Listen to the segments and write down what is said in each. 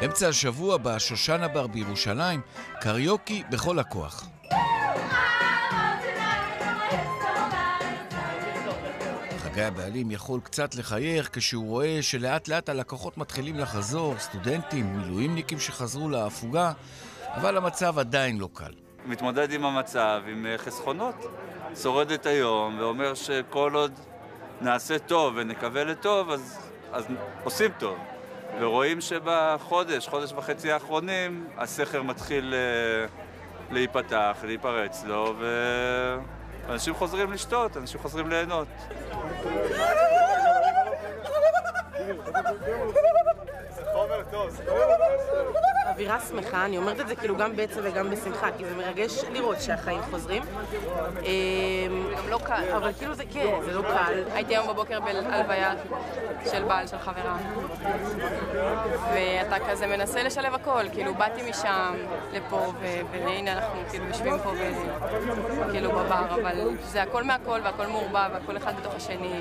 אמצע השבוע בשושנה בר בירושלים, קריוקי בכל הכוח. חגי הבעלים יכול קצת לחייך כשהוא רואה שלאט לאט הלקוחות מתחילים לחזור, סטודנטים, מילואימניקים שחזרו להפוגה, אבל המצב עדיין לא קל. מתמודד עם המצב, עם חסכונות, שורד את היום ואומר שכל עוד נעשה טוב ונקווה לטוב, אז עושים טוב. ורואים שבחודש, חודש וחצי האחרונים, הסכר מתחיל להיפתח, להיפרץ לו, ואנשים חוזרים לשתות, אנשים חוזרים ליהנות. אווירה שמחה, אני אומרת את זה כאילו גם בעצם וגם בשמחה, כי זה מרגש לראות שהחיים חוזרים. גם לא קל. אבל כאילו זה כן, זה לא קל. הייתי היום בבוקר בהלוויה של בעל של חברה. ואתה כזה מנסה לשלב הכל, כאילו באתי משם לפה, והנה אנחנו כאילו יושבים פה כאילו בבר, אבל זה הכל מהכל והכל מעורבב, והכל אחד בתוך השני.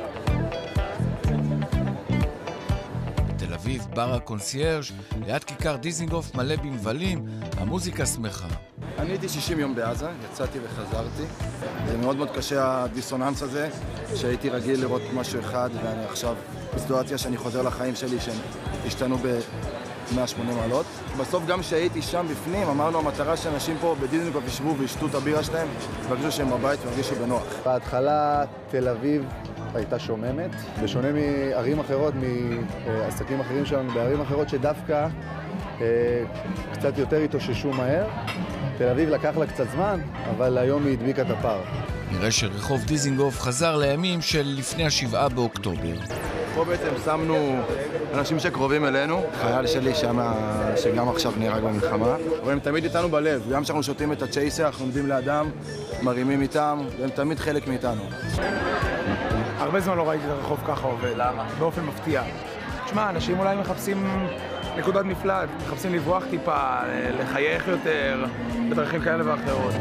בתל אביב, בר הקונסיירג' ליד כיכר דיזינגוף מלא במבלים, המוזיקה שמחה. אני הייתי 60 יום בעזה, יצאתי וחזרתי. זה מאוד מאוד קשה הדיסוננס הזה, שהייתי רגיל לראות משהו אחד, ואני עכשיו בסיטואציה שאני חוזר לחיים שלי שהם השתנו ב-180 מעלות. בסוף גם שהייתי שם בפנים, אמרנו המטרה שאנשים פה בדיזינגוף ישבו וישתו את הבירה שלהם, והרגישו שהם בבית והרגישו בנוח. בהתחלה תל אביב הייתה שוממת, בשונה מערים אחרות, מעסקים אחרים שלנו, בערים אחרות שדווקא קצת יותר התאוששו מהר. תל אביב לקח לה קצת זמן, אבל היום היא הדביקה את הפער. נראה שרחוב דיזינגוף חזר לימים של לפני ה7 באוקטובר. פה בעצם שמנו אנשים שקרובים אלינו, חייל שלי שגם עכשיו נהרג במלחמה, אבל הם תמיד איתנו בלב, גם כשאנחנו שותים את הצ'ייסר, אנחנו עומדים לאדם, מרימים איתם, והם תמיד חלק מאיתנו. הרבה זמן לא ראיתי את הרחוב ככה עובד. למה? באופן מפתיע. תשמע, אנשים אולי מחפשים נקודת מפלט, מחפשים לברוח טיפה, לחייך יותר, בדרכים כאלה ואחרות.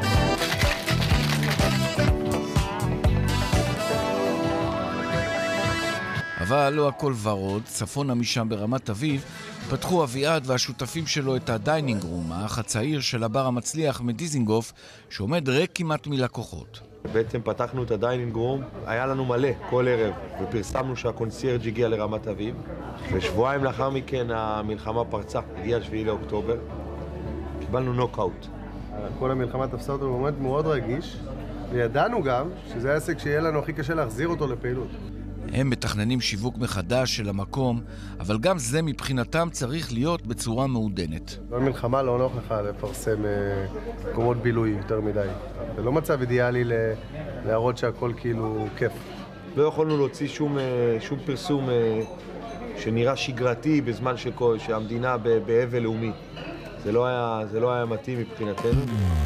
אבל לא הכל ורוד, צפונה משם ברמת אביב, פתחו אביעד והשותפים שלו את הדיינינג רום, האח הצעיר של הבר המצליח מדיזינגוף, שעומד ריק כמעט מלקוחות. בעצם פתחנו את הדיינינג רום, היה לנו מלא כל ערב, ופרסמנו שהקונסיירג' הגיע לרמת אביב, ושבועיים לאחר מכן המלחמה פרצה, הגיע 7 לאוקטובר, קיבלנו נוקאוט. כל המלחמה תפסה אותו במומנט מאוד רגיש, וידענו גם שזה העסק שיהיה לנו הכי קשה להחזיר אותו לפעילות. הם מתכננים שיווק מחדש של המקום, אבל גם זה מבחינתם צריך להיות בצורה מעודנת. במלחמה לא נוח לך לפרסם מקומות בילוי יותר מדי. זה לא מצב אידיאלי להראות שהכל כאילו כיף. לא יכולנו להוציא שום פרסום שנראה שגרתי בזמן שהמדינה באבל לאומי. זה לא היה מתאים מבחינתנו.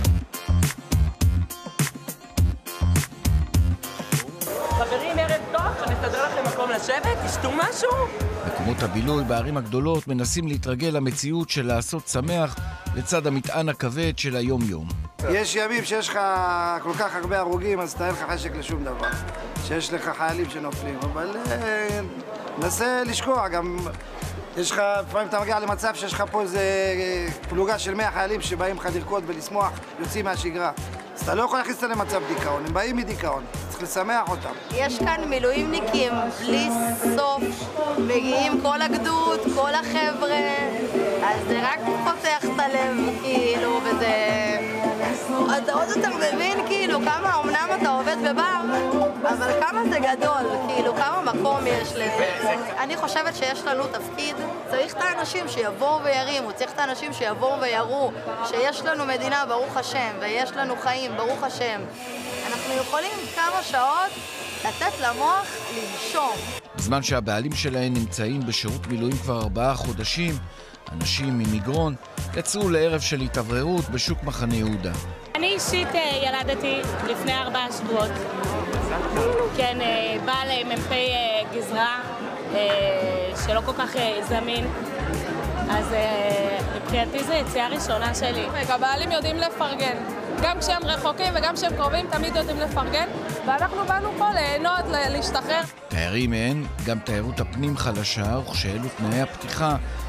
חברים, ערב טוב, שנסתדר לכם מקום לשבת, תשתו משהו? מקומות הבילוי בערים הגדולות מנסים להתרגל למציאות של לעשות שמח לצד המטען הכבד של היום-יום. יש ימים שיש לך כל כך הרבה הרוגים, אז תהיה לך חשק לשום דבר. שיש לך חיילים שנופלים, אבל נסה לשקוע גם. יש לך, לפעמים אתה מגיע למצב שיש לך פה איזה פלוגה של 100 חיילים שבאים לך לרקוד ולשמוח, יוצאים מהשגרה. אז אתה לא יכול להכניס אותם למצב דיכאון, הם באים מדיכאון, צריך לשמח אותם. יש כאן מילואימניקים בלי סוף, מגיעים כל הגדוד, כל החבר'ה, אז זה רק פותח את הלב, כאילו, וזה... אתה עוד יותר מבין, כאילו, כמה אומנם אתה עובד בבר, אבל כמה זה גדול, כאילו, כמה מקום יש לזה. אני חושבת שיש לנו תפקיד, צריך את האנשים שיבואו וירימו, צריך את האנשים שיבואו ויראו, שיש לנו מדינה, ברוך השם, ויש לנו חיים, ברוך השם. אנחנו יכולים כמה שעות לתת למוח לנשום. בזמן שהבעלים שלהם נמצאים בשירות מילואים כבר 4 חודשים, אנשים ממגרון יצאו לערב של התאווררות בשוק מחנה יהודה. אני אישית ילדתי לפני 4 שבועות. כן, בעל מ"פ גזרה שלא כל כך זמין. אז מבחינתי זו יציאה ראשונה שלי. הבעלים יודעים לפרגן. גם כשהם רחוקים וגם כשהם קרובים תמיד יודעים לפרגן. ואנחנו באנו פה ליהנות, להשתחרר. תיירים מהן, גם תיירות הפנים חלשה, וכשאלו תנאי הפתיחה,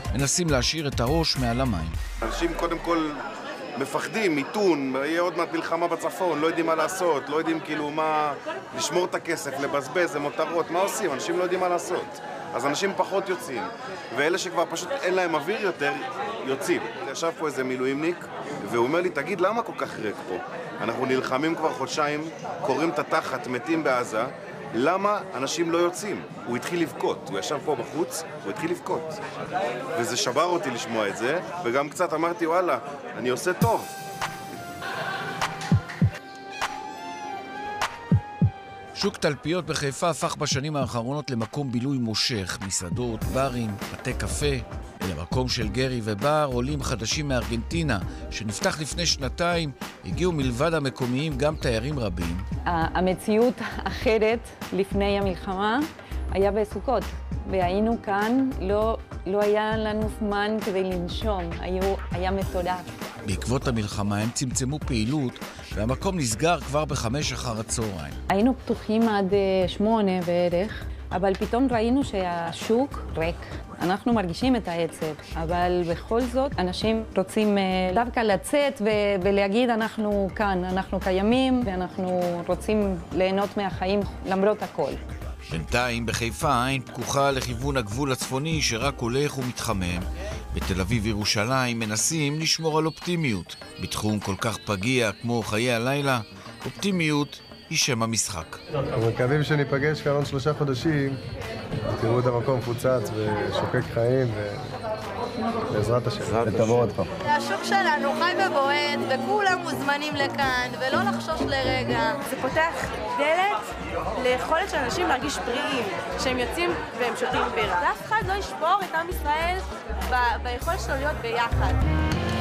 מנסים להשאיר את הראש מעל המים. אנשים קודם כל מפחדים, מיתון, יהיה עוד מעט מלחמה בצפון, לא יודעים מה לעשות, לא יודעים כאילו מה, לשמור את הכסף, לבזבז, זה מותרות, מה עושים? אנשים לא יודעים מה לעשות. אז אנשים פחות יוצאים, ואלה שכבר פשוט אין להם אוויר יותר, יוצאים. ישב פה איזה מילואימניק, והוא אומר לי, תגיד, למה כל כך ריק פה? אנחנו נלחמים כבר חודשיים, קוראים את התחת, מתים בעזה, למה אנשים לא יוצאים? הוא התחיל לבכות, הוא ישב פה בחוץ, הוא התחיל לבכות. וזה שבר אותי לשמוע את זה, וגם קצת אמרתי, וואלה, אני עושה טוב. שוק תלפיות בחיפה הפך בשנים האחרונות למקום בילוי מושך, מסעדות, ברים, בתי קפה. למקום של גרי ובר, עולים חדשים מארגנטינה, שנפתח לפני שנתיים, הגיעו מלבד המקומיים גם תיירים רבים. המציאות אחרת לפני המלחמה היה בסוכות, והיינו כאן, לא היה לנו זמן כדי לנשום, היה מטורף. בעקבות המלחמה הם צמצמו פעילות, והמקום נסגר כבר ב5 אחר הצהריים. היינו פתוחים עד 8 בערך, אבל פתאום ראינו שהשוק ריק. אנחנו מרגישים את העצב, אבל בכל זאת אנשים רוצים דווקא לצאת ולהגיד אנחנו כאן, אנחנו קיימים ואנחנו רוצים ליהנות מהחיים למרות הכל. בינתיים בחיפה העין פקוחה לכיוון הגבול הצפוני שרק הולך ומתחמם. בתל אביב וירושלים מנסים לשמור על אופטימיות. בתחום כל כך פגיע כמו חיי הלילה, אופטימיות היא שם המשחק. אנחנו מקווים שניפגש כאן עוד 3 חודשים, תראו את המקום מפוצץ ושוקק חיים בעזרת השם. ותבוא עוד פעם. השוק שלנו חי ובועט וכולם מוזמנים לכאן ולא לחשוש לרגע. זה פותח דלת ליכולת של אנשים להרגיש בריאים, שהם יוצאים והם שותים בירה. אף אחד לא ישבור את עם ישראל ביכולת שלו להיות ביחד.